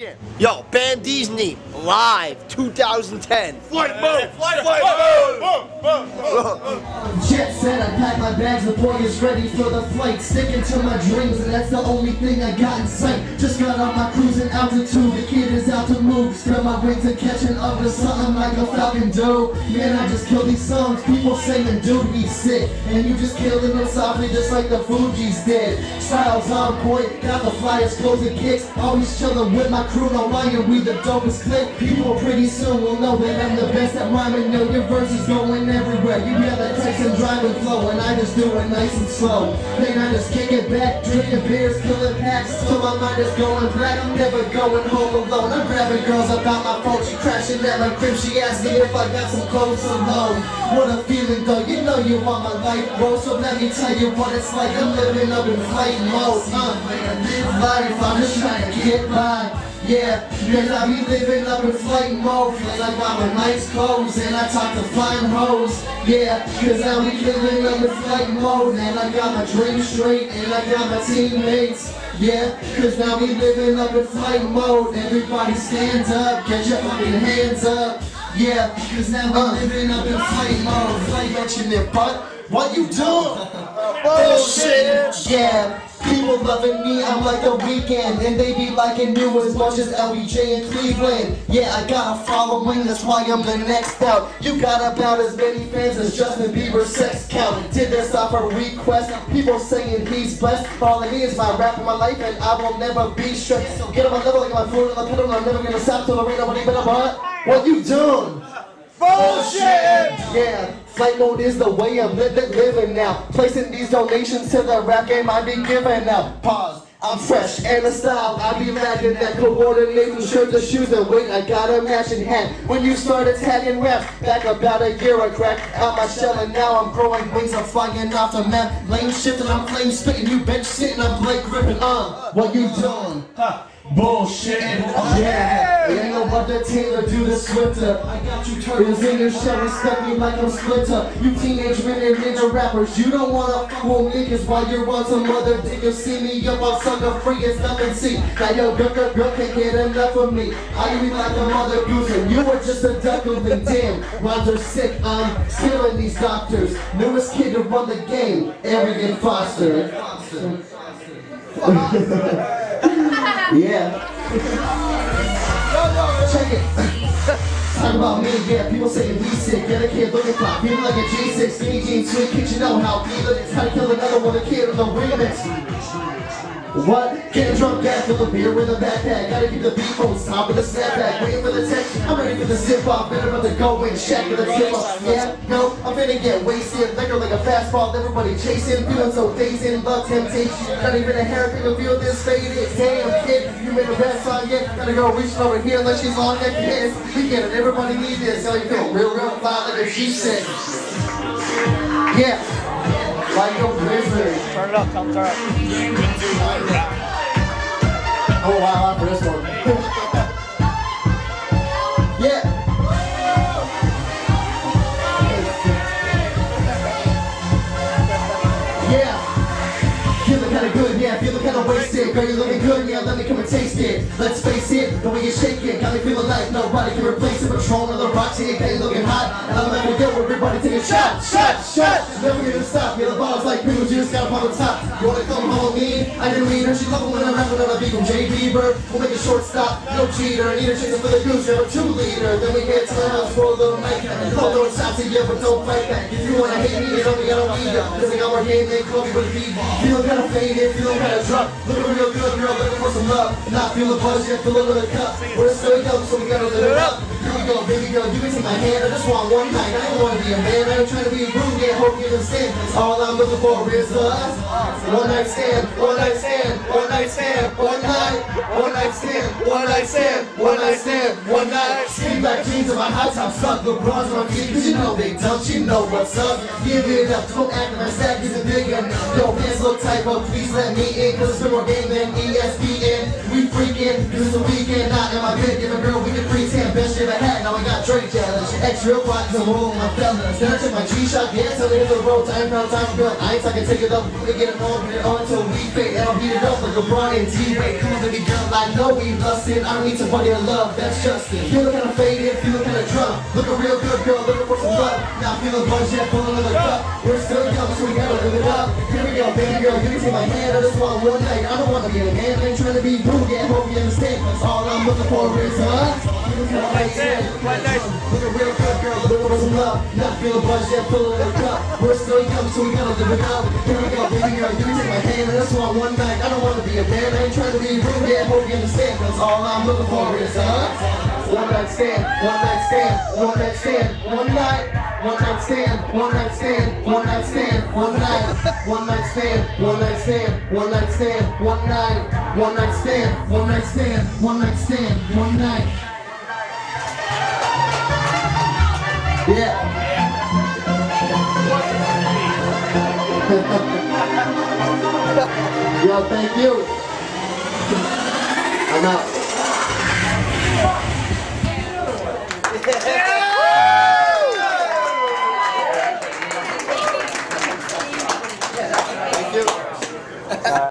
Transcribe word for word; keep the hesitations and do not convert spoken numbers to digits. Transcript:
Yeah. Yo, Bandizny, live, two thousand ten. Flight mode! Flight, flight mode! Jet set, I pack my bags, the boy is ready for the flight. Sticking to my dreams, and that's the only thing I got in sight. Just got on my cruising altitude, the kid is out to move. Spread my wings and catching up to something like a falcon do. Man, I just kill these songs, people saying, dude, he's sick. And you just killing them softly just like the Fugees did. Styles on point, got the flyers, closing kicks. Always chilling with my crew, no lying, we the dopest click. People pretty soon will know that I'm the best at rhyming. Yo, your verse is going everywhere. You got that Texan driving flow, and I just do it nice and slow. Then I just kick it back, drinking beers, killing packs, till my mind is going black. I'm never going home alone. I'm grabbing girls about my phone. She crashing at my crib. She asked me if I got some clothes alone. What a feeling though, you know you want my life, bro. So let me tell you what it's like. I'm living up in flight mode. Uh, live life, I'm just trying to get by. Yeah, cause I be living up in flight mode. Cause I got my nice clothes and I talk to flying hoes. Yeah, cause I be living up in flight mode. And I got my dreams straight and I got my teammates. Yeah, cause now we living up in flight mode. Everybody stand up, get your fucking hands up. Yeah, cause now we uh, living up in flight mode. Flight mention it, but what you doing? Bullshit. Yeah. People loving me, I'm like The Weeknd, and they be liking you as much as L B J in Cleveland. Yeah, I got a following, that's why I'm the next out. You got about as many fans as Justin Bieber's sex count. Did this off a request, people saying he's blessed. All I need is my rap in my life, and I will never be stressed. So get on my level, like my food on the pedal, I'm never gonna stop till there ain't nobody better, but what you doing? Bullshit! Yeah, flight mode is the way I'm li li living now. Placing these donations to the rap game I be giving out. Pause. I'm fresh and a style. I be lacking that coordinating shirts and shoes and wait, I got a matching hat. When you started tagging raps, back about a year I cracked out my shell and now I'm growing wings. I'm flying off the map. Lane shifting, I'm flame spitting. You bench sitting, I'm Blake gripping. Uh, what you doing? Huh. Bullshit. Yeah, it ain't no brother Taylor, do the Swifter. I got you turtles in your shell, respect me like I'm Splinter. You teenage men and ninja rappers, you don't wanna fuck with me, cause while you're on some other dick, you'll see me up on sucker free, it's nothing see. Now yo, girl, girl, girl can't get enough of me. I be like a mother goose, and you were just a duckling, damn. Rhymes are sick, I'm killing these doctors. Newest kid to run the game, Arian Foster. Yeah. Check it. Talk about me, yeah. People saying we sick. Get a kid looking fly. Feeling like a G six. Skinny jeans, sweet kitchen, know how. Feeling it's how to kill another one. A kid on the remix. What? Getting drunk, gas, fill a beer with a backpack. Gotta keep the beat on top of the snapback. Waiting for the text, I'm ready for the zip off. Better rather go in, check for the tip off. Yeah, no, I'm finna get wasted. Liquor like a fastball, everybody chasing. Feeling so dazed in love temptation. Not even a haircut to feel this faded. Damn, kid, you made a rap song yet? Gotta go reaching over here like she's on that kiss. We get it, everybody need this. How you feel? Real, real fly like a G six. Yeah. Like a blizzard. Turn it up, come turn it up. Oh wow, I'm for this one. Yeah. Yeah. Feeling kinda good, yeah, feeling kinda wasted. Girl, you looking good, yeah, let me come and taste it. Let's face it, the way you shake it, got me feeling like nobody can replace it. Patron on the rocks, yeah, got you looking hot. And I'm not gonna get with everybody taking a shot, shot, shot. Never gonna stop, yeah, the ball's like people just got up on the top. You wanna come home with me? I didn't read her, she love it when I'm rapping on a beat from J. Bieber. We'll make a short stop, no cheater. Need her chasing for the goose, you're a two liter. Then we head to the house for a little night. Call those shots to you, but don't fight back. If you wanna hate me, you know me, I don't need ya. Cause I got more game than Kobe with a beat. Feeling kinda faded, feeling kinda drunk. Looking real good, girl, looking for some love. Not feeling buzz yet, fill another cup. We're still young, so we gotta live it up. Here we go, baby girl, you can take my hand. I just want one night, I don't wanna be a man. I ain't trying to be rude, yeah, hope you understand. All I'm looking for is a one night stand, one night stand, one night stand, one night, one night stand, one night stand, one night stand, one night. Skinny black jeans in my high top stuck, LeBron's on my feet, cause you know they don't, you know what's up. Give it up, don't act like my stack isn't big enough. Yo, pants look tight, but please let me in, cause it's been more game than E S P N. We freaking, cause it's a weekend, not in my bed, give a girl we can pretend, best shit I had, now I got Drake jealous. Your ex real quiet cause I'm rolling my fellas. Then I took my G-Shock, yeah, till the end of the road. Time pound, time bill. I ain't talking, take it up. We get it on, get it on till we fade. And I'll heat it up like a Brian T-Ray. Come on, baby girl, I know we lustin'. I don't need somebody to love, that's Justin. Feeling kinda faded, feeling kinda drunk. Looking real good, girl, looking for some love. Now feeling buzzed, yeah, pulling another cup. We're still young, so we gotta live it up. Here we go, baby girl, give me to my hand. I just want one night. I don't wanna be a man, I ain't trying to be rude. Yeah, hope you understand. That's all I'm looking for is huh? Looking real good, girl, looking for some love. Not feeling buzzed, yeah, pulling another cup. We're still young, so we gotta live it up. Here we go, baby girl, give me to my hand. I just want one night. I don't wanna be a man, I ain't trying to be rude. Yeah, hope you understand. That's all I'm looking for is huh? One night stand, one night stand, one night stand, one night, one night stand, one night stand, one night stand, one night, one night stand, one night stand, one night stand, one night, one night stand, one night stand, one night stand, one night. Yeah. Yo, thank you. I'm out.